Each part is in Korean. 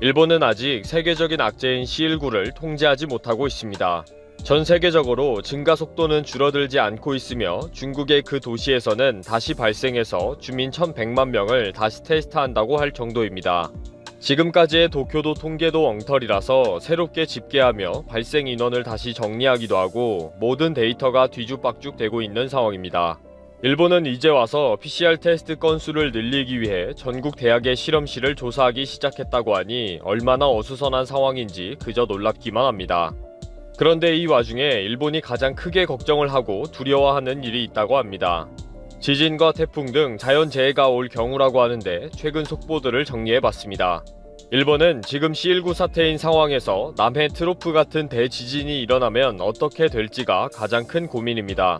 일본은 아직 세계적인 악재인 C19를 통제하지 못하고 있습니다. 전 세계적으로 증가 속도는 줄어들지 않고 있으며 중국의 그 도시에서는 다시 발생해서 주민 1100만 명을 다시 테스트한다고 할 정도입니다. 지금까지의 도쿄도 통계도 엉터리라서 새롭게 집계하며 발생 인원을 다시 정리하기도 하고 모든 데이터가 뒤죽박죽 되고 있는 상황입니다. 일본은 이제 와서 PCR 테스트 건수를 늘리기 위해 전국 대학의 실험실을 조사하기 시작했다고 하니 얼마나 어수선한 상황인지 그저 놀랍기만 합니다. 그런데 이 와중에 일본이 가장 크게 걱정을 하고 두려워하는 일이 있다고 합니다. 지진과 태풍 등 자연재해가 올 경우라고 하는데 최근 속보들을 정리해봤습니다. 일본은 지금 C19 사태인 상황에서 남해 트로프 같은 대지진이 일어나면 어떻게 될지가 가장 큰 고민입니다.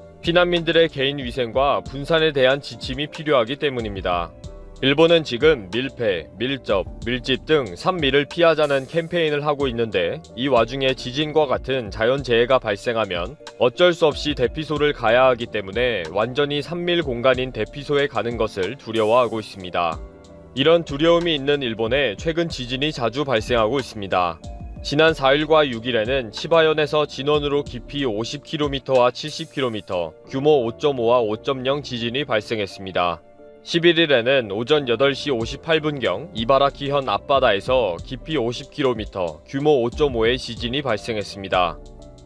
피난민들의 개인 위생과 분산에 대한 지침이 필요하기 때문입니다. 일본은 지금 밀폐, 밀접, 밀집 등 산미를 피하자는 캠페인을 하고 있는데 이 와중에 지진과 같은 자연재해가 발생하면 어쩔 수 없이 대피소를 가야 하기 때문에 완전히 산밀 공간인 대피소에 가는 것을 두려워하고 있습니다. 이런 두려움이 있는 일본에 최근 지진이 자주 발생하고 있습니다. 지난 4일과 6일에는 치바현에서 진원으로 깊이 50km와 70km, 규모 5.5와 5.0 지진이 발생했습니다. 11일에는 오전 8시 58분경 이바라키현 앞바다에서 깊이 50km, 규모 5.5의 지진이 발생했습니다.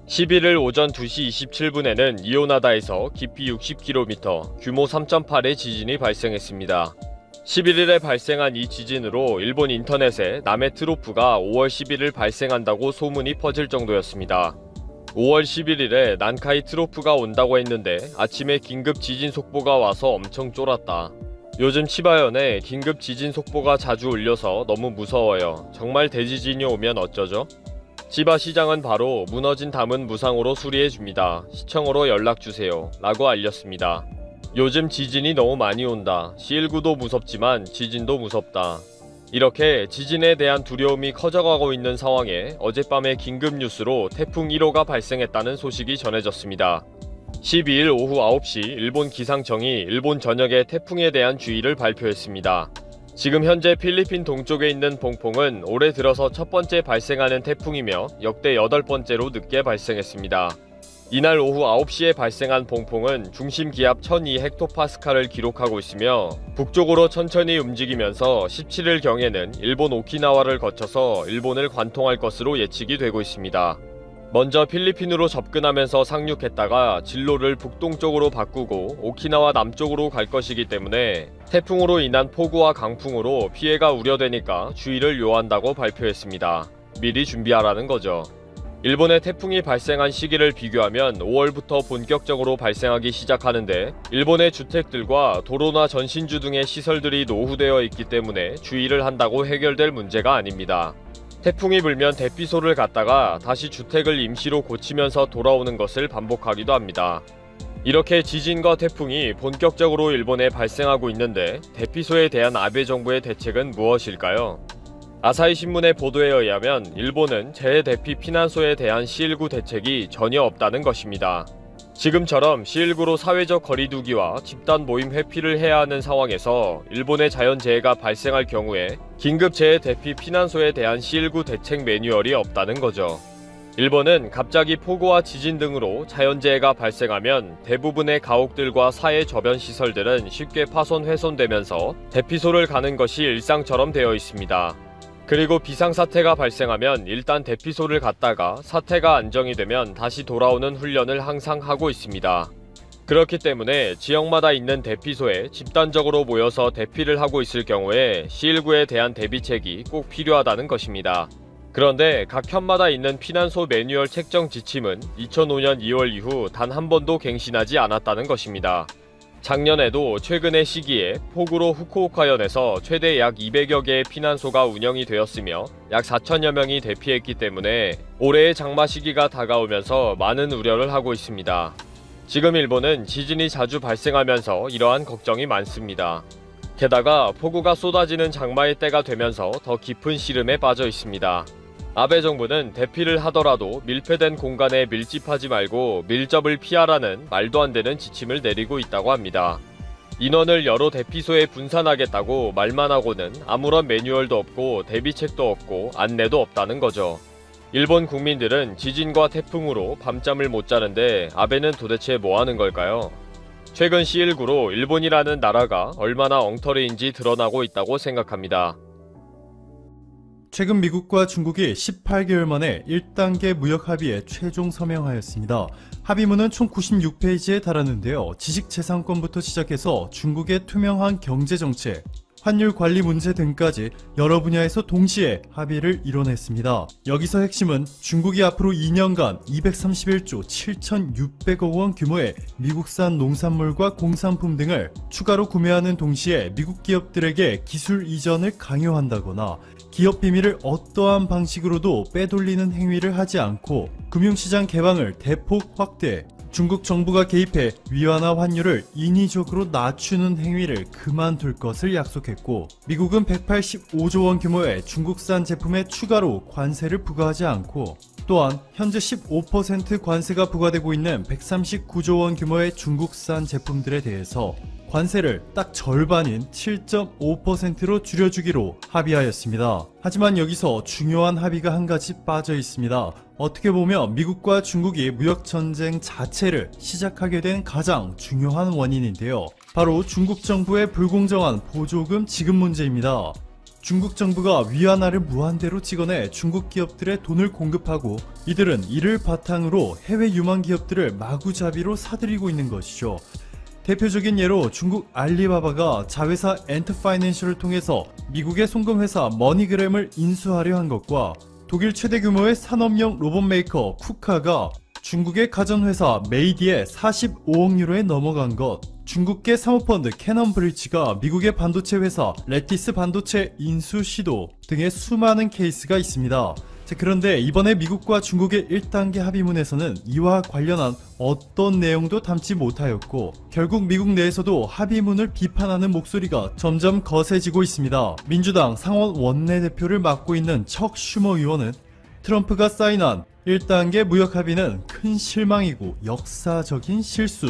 11일 오전 2시 27분에는 이오나다에서 깊이 60km, 규모 3.8의 지진이 발생했습니다. 11일에 발생한 이 지진으로 일본 인터넷에 남해 트로프가 5월 11일 발생한다고 소문이 퍼질 정도였습니다. 5월 11일에 난카이 트로프가 온다고 했는데 아침에 긴급 지진 속보가 와서 엄청 쫄았다. 요즘 치바현에 긴급 지진 속보가 자주 울려서 너무 무서워요. 정말 대지진이 오면 어쩌죠? 치바 시장은 바로 무너진 담은 무상으로 수리해줍니다. 시청으로 연락주세요. 라고 알렸습니다. 요즘 지진이 너무 많이 온다. C19도 무섭지만 지진도 무섭다. 이렇게 지진에 대한 두려움이 커져가고 있는 상황에 어젯밤에 긴급 뉴스로 태풍 1호가 발생했다는 소식이 전해졌습니다. 12일 오후 9시 일본 기상청이 일본 전역에 태풍에 대한 주의를 발표했습니다. 지금 현재 필리핀 동쪽에 있는 봉퐁은 올해 들어서 첫 번째 발생하는 태풍이며 역대 8번째로 늦게 발생했습니다. 이날 오후 9시에 발생한 봉퐁은 중심 기압 1002헥토파스칼을 기록하고 있으며 북쪽으로 천천히 움직이면서 17일경에는 일본 오키나와를 거쳐서 일본을 관통할 것으로 예측이 되고 있습니다. 먼저 필리핀으로 접근하면서 상륙했다가 진로를 북동쪽으로 바꾸고 오키나와 남쪽으로 갈 것이기 때문에 태풍으로 인한 폭우와 강풍으로 피해가 우려되니까 주의를 요한다고 발표했습니다. 미리 준비하라는 거죠. 일본의 태풍이 발생한 시기를 비교하면 5월부터 본격적으로 발생하기 시작하는데 일본의 주택들과 도로나 전신주 등의 시설들이 노후되어 있기 때문에 주의를 한다고 해결될 문제가 아닙니다. 태풍이 불면 대피소를 갔다가 다시 주택을 임시로 고치면서 돌아오는 것을 반복하기도 합니다. 이렇게 지진과 태풍이 본격적으로 일본에 발생하고 있는데 대피소에 대한 아베 정부의 대책은 무엇일까요? 아사히 신문의 보도에 의하면 일본은 재해 대피 피난소에 대한 C19 대책이 전혀 없다는 것입니다. 지금처럼 C19로 사회적 거리두기와 집단 모임 회피를 해야 하는 상황에서 일본의 자연재해가 발생할 경우에 긴급재해 대피 피난소에 대한 C19 대책 매뉴얼이 없다는 거죠. 일본은 갑자기 폭우와 지진 등으로 자연재해가 발생하면 대부분의 가옥들과 사회 저변 시설들은 쉽게 훼손되면서 대피소를 가는 것이 일상처럼 되어 있습니다. 그리고 비상사태가 발생하면 일단 대피소를 갔다가 사태가 안정이 되면 다시 돌아오는 훈련을 항상 하고 있습니다. 그렇기 때문에 지역마다 있는 대피소에 집단적으로 모여서 대피를 하고 있을 경우에 C19에 대한 대비책이 꼭 필요하다는 것입니다. 그런데 각 현마다 있는 피난소 매뉴얼 책정 지침은 2005년 2월 이후 단 한 번도 갱신하지 않았다는 것입니다. 작년에도 최근의 시기에 폭우로 후쿠오카현에서 최대 약 200여 개의 피난소가 운영이 되었으며 약 4천여 명이 대피했기 때문에 올해의 장마 시기가 다가오면서 많은 우려를 하고 있습니다. 지금 일본은 지진이 자주 발생하면서 이러한 걱정이 많습니다. 게다가 폭우가 쏟아지는 장마의 때가 되면서 더 깊은 시름에 빠져 있습니다. 아베 정부는 대피를 하더라도 밀폐된 공간에 밀집하지 말고 밀접을 피하라는 말도 안 되는 지침을 내리고 있다고 합니다. 인원을 여러 대피소에 분산하겠다고 말만 하고는 아무런 매뉴얼도 없고 대비책도 없고 안내도 없다는 거죠. 일본 국민들은 지진과 태풍으로 밤잠을 못 자는데 아베는 도대체 뭐 하는 걸까요? 최근 C19로 일본이라는 나라가 얼마나 엉터리인지 드러나고 있다고 생각합니다. 최근 미국과 중국이 18개월 만에 1단계 무역 합의에 최종 서명하였습니다. 합의문은 총 96페이지에 달하는데요. 지식재산권부터 시작해서 중국의 투명한 경제정책, 환율 관리 문제 등까지 여러 분야에서 동시에 합의를 이뤄냈습니다. 여기서 핵심은 중국이 앞으로 2년간 231조 7,600억 원 규모의 미국산 농산물과 공산품 등을 추가로 구매하는 동시에 미국 기업들에게 기술 이전을 강요한다거나 기업 비밀을 어떠한 방식으로도 빼돌리는 행위를 하지 않고 금융시장 개방을 대폭 확대, 중국 정부가 개입해 위안화 환율을 인위적으로 낮추는 행위를 그만둘 것을 약속했고, 미국은 185조 원 규모의 중국산 제품에 추가로 관세를 부과하지 않고, 또한 현재 15% 관세가 부과되고 있는 139조 원 규모의 중국산 제품들에 대해서 관세를 딱 절반인 7.5%로 줄여주기로 합의하였습니다. 하지만 여기서 중요한 합의가 한 가지 빠져 있습니다. 어떻게 보면 미국과 중국이 무역전쟁 자체를 시작하게 된 가장 중요한 원인인데요. 바로 중국 정부의 불공정한 보조금 지급 문제입니다. 중국 정부가 위안화를 무한대로 찍어내 중국 기업들의 돈을 공급하고, 이들은 이를 바탕으로 해외 유망 기업들을 마구잡이로 사들이고 있는 것이죠. 대표적인 예로 중국 알리바바가 자회사 엔트파이낸셜을 통해서 미국의 송금회사 머니그램을 인수하려 한 것과, 독일 최대 규모의 산업용 로봇 메이커 쿠카가 중국의 가전회사 메이디에 45억 유로에 넘어간 것, 중국계 사모펀드 캐넌브리지가 미국의 반도체 회사 레티스 반도체 인수 시도 등의 수많은 케이스가 있습니다. 그런데 이번에 미국과 중국의 1단계 합의문에서는 이와 관련한 어떤 내용도 담지 못하였고, 결국 미국 내에서도 합의문을 비판하는 목소리가 점점 거세지고 있습니다. 민주당 상원 원내대표를 맡고 있는 척 슈머 의원은 트럼프가 사인한 1단계 무역 합의는 큰 실망이고 역사적인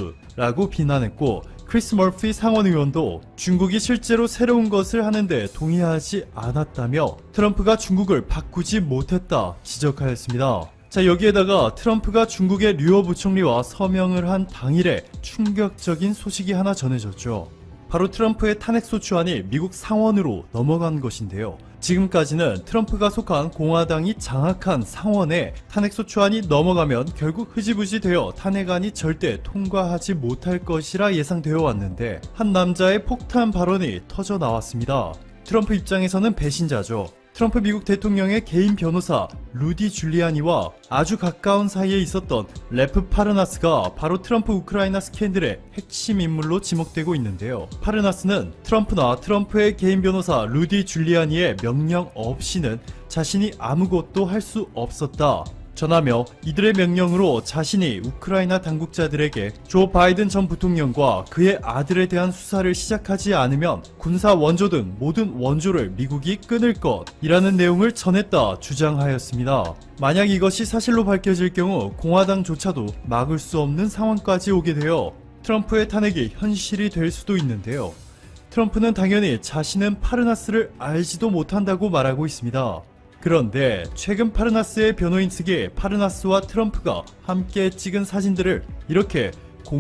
실수라고 비난했고, 크리스 머피 상원의원도 중국이 실제로 새로운 것을 하는데 동의하지 않았다며 트럼프가 중국을 바꾸지 못했다 지적하였습니다. 여기에다가 트럼프가 중국의 류어 부총리와 서명을 한 당일에 충격적인 소식이 하나 전해졌죠. 바로 트럼프의 탄핵소추안이 미국 상원으로 넘어간 것인데요. 지금까지는 트럼프가 속한 공화당이 장악한 상원에 탄핵소추안이 넘어가면 결국 흐지부지 되어 탄핵안이 절대 통과하지 못할 것이라 예상되어 왔는데, 한 남자의 폭탄 발언이 터져 나왔습니다. 트럼프 입장에서는 배신자죠. 트럼프 미국 대통령의 개인 변호사 루디 줄리아니와 아주 가까운 사이에 있었던 레프 파르나스가 바로 트럼프 우크라이나 스캔들의 핵심 인물로 지목되고 있는데요. 파르나스는 트럼프나 트럼프의 개인 변호사 루디 줄리아니의 명령 없이는 자신이 아무것도 할 수 없었다 전하며, 이들의 명령으로 자신이 우크라이나 당국자들에게 조 바이든 전 부통령과 그의 아들에 대한 수사를 시작하지 않으면 군사 원조 등 모든 원조를 미국이 끊을 것이라는 내용을 전했다 주장하였습니다. 만약 이것이 사실로 밝혀질 경우 공화당조차도 막을 수 없는 상황까지 오게 되어 트럼프의 탄핵이 현실이 될 수도 있는데요. 트럼프는 당연히 자신은 파르나스를 알지도 못한다고 말하고 있습니다. 그런데 최근 파르나스의 변호인 측이 파르나스와 트럼프가 함께 찍은 사진들을 이렇게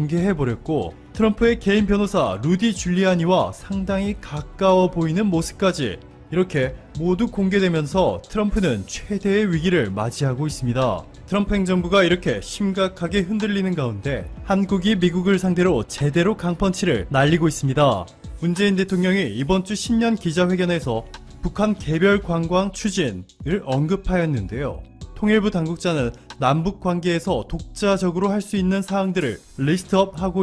공개해버렸고, 트럼프의 개인 변호사 루디 줄리아니와 상당히 가까워 보이는 모습까지 이렇게 모두 공개되면서 트럼프는 최대의 위기를 맞이하고 있습니다. 트럼프 행정부가 이렇게 심각하게 흔들리는 가운데 한국이 미국을 상대로 제대로 강펀치를 날리고 있습니다. 문재인 대통령이 이번 주 신년 기자회견에서 북한 개별 관광 추진을 언급하였는데요. 통일부 당국자는 남북 관계에서 독자적으로 할 수 있는 사항들을 리스트업하고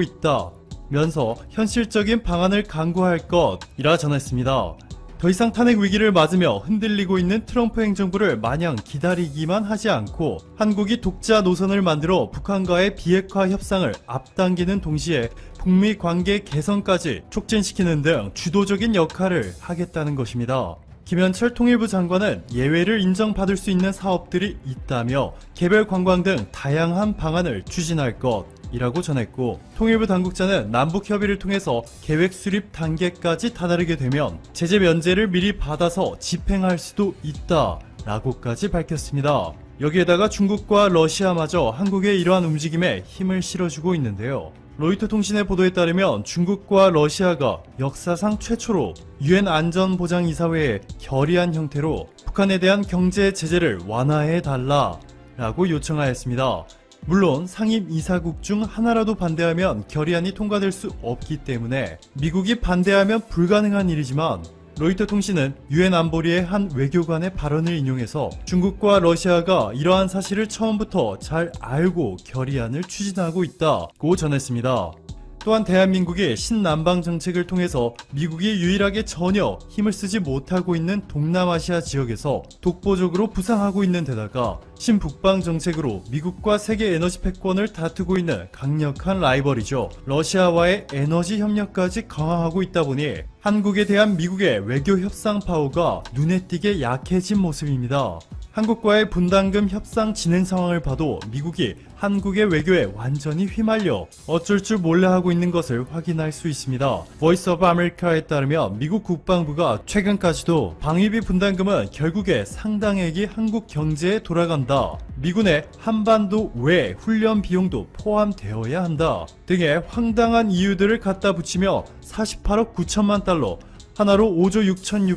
있다면서 현실적인 방안을 강구할 것이라 전했습니다. 더 이상 탄핵 위기를 맞으며 흔들리고 있는 트럼프 행정부를 마냥 기다리기만 하지 않고 한국이 독자 노선을 만들어 북한과의 비핵화 협상을 앞당기는 동시에 북미 관계 개선까지 촉진시키는 등 주도적인 역할을 하겠다는 것입니다. 김현철 통일부 장관은 예외를 인정받을 수 있는 사업들이 있다며 개별 관광 등 다양한 방안을 추진할 것, 이라고 전했고, 통일부 당국자는 남북 협의를 통해서 계획 수립 단계까지 다다르게 되면 제재 면제를 미리 받아서 집행할 수도 있다 라고까지 밝혔습니다. 여기에다가 중국과 러시아마저 한국의 이러한 움직임에 힘을 실어주고 있는데요. 로이터 통신의 보도에 따르면 중국과 러시아가 역사상 최초로 유엔 안전보장이사회에 결의한 형태로 북한에 대한 경제 제재를 완화해달라 라고 요청하였습니다. 물론 상임 이사국 중 하나라도 반대하면 결의안이 통과될 수 없기 때문에 미국이 반대하면 불가능한 일이지만, 로이터 통신은 유엔 안보리의 한 외교관의 발언을 인용해서 중국과 러시아가 이러한 사실을 처음부터 잘 알고 결의안을 추진하고 있다고 전했습니다. 또한 대한민국이 신남방 정책을 통해서 미국이 유일하게 전혀 힘을 쓰지 못하고 있는 동남아시아 지역에서 독보적으로 부상하고 있는 데다가 신북방 정책으로 미국과 세계 에너지 패권을 다투고 있는 강력한 라이벌이죠. 러시아와의 에너지 협력까지 강화하고 있다 보니 한국에 대한 미국의 외교 협상 파워가 눈에 띄게 약해진 모습입니다. 한국과의 분담금 협상 진행 상황을 봐도 미국이 한국의 외교에 완전히 휘말려 어쩔 줄 몰라 하고 있는 것을 확인할 수 있습니다. 보이스 오브 아메리카에 따르면 미국 국방부가 최근까지도 방위비 분담금은 결국에 상당액이 한국 경제에 돌아간다, 미군의 한반도 외 훈련 비용도 포함되어야 한다 등의 황당한 이유들을 갖다 붙이며 48억 9천만 달러, 하나로 5조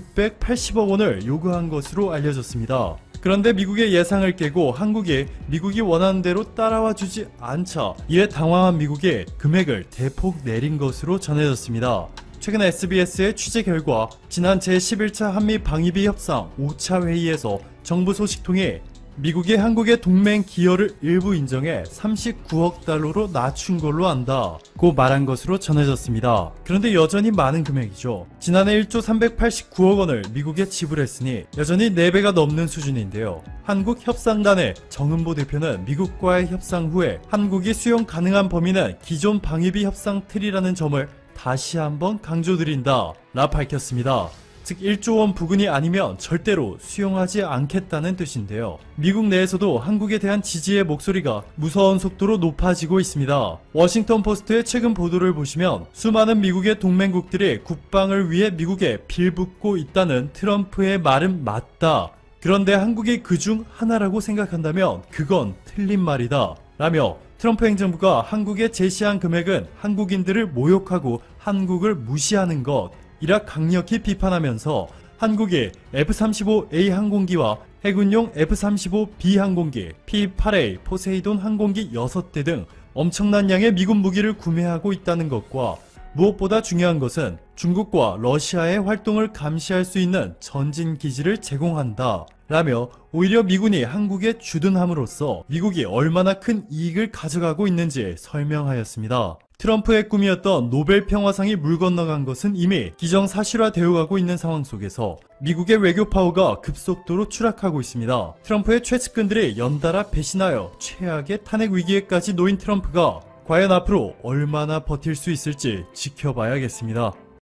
6,680억 원을 요구한 것으로 알려졌습니다. 그런데 미국의 예상을 깨고 한국이 미국이 원하는 대로 따라와 주지 않자 이에 당황한 미국이 금액을 대폭 내린 것으로 전해졌습니다. 최근 SBS의 취재 결과 지난 제11차 한미 방위비 협상 5차 회의에서 정부 소식통이 미국이 한국의 동맹 기여를 일부 인정해 39억 달러로 낮춘 걸로 안다고 말한 것으로 전해졌습니다. 그런데 여전히 많은 금액이죠. 지난해 1조 389억 원을 미국에 지불했으니 여전히 4배가 넘는 수준인데요. 한국 협상단의 정은보 대표는 미국과의 협상 후에 한국이 수용 가능한 범위는 기존 방위비 협상 틀이라는 점을 다시 한번 강조드린다 라 밝혔습니다. 즉 1조 원 부근이 아니면 절대로 수용하지 않겠다는 뜻인데요. 미국 내에서도 한국에 대한 지지의 목소리가 무서운 속도로 높아지고 있습니다. 워싱턴 포스트의 최근 보도를 보시면 수많은 미국의 동맹국들이 국방을 위해 미국에 빌붙고 있다는 트럼프의 말은 맞다, 그런데 한국이 그중 하나라고 생각한다면 그건 틀린 말이다 라며 트럼프 행정부가 한국에 제시한 금액은 한국인들을 모욕하고 한국을 무시하는 것 이라 강력히 비판하면서 한국이 F-35A 항공기와 해군용 F-35B 항공기, P-8A 포세이돈 항공기 6대 등 엄청난 양의 미군 무기를 구매하고 있다는 것과 무엇보다 중요한 것은 중국과 러시아의 활동을 감시할 수 있는 전진 기지를 제공한다 라며 오히려 미군이 한국에 주둔함으로써 미국이 얼마나 큰 이익을 가져가고 있는지 설명하였습니다. 트럼프의 꿈이었던 노벨 평화상이 물 건너간 것은 이미 기정사실화되어 가고 있는 상황 속에서 미국의 외교 파워가 급속도로 추락하고 있습니다. 트럼프의 최측근들이 연달아 배신하여 최악의 탄핵 위기에까지 놓인 트럼프가 과연 앞으로 얼마나 버틸 수 있을지 지켜봐야겠습니다.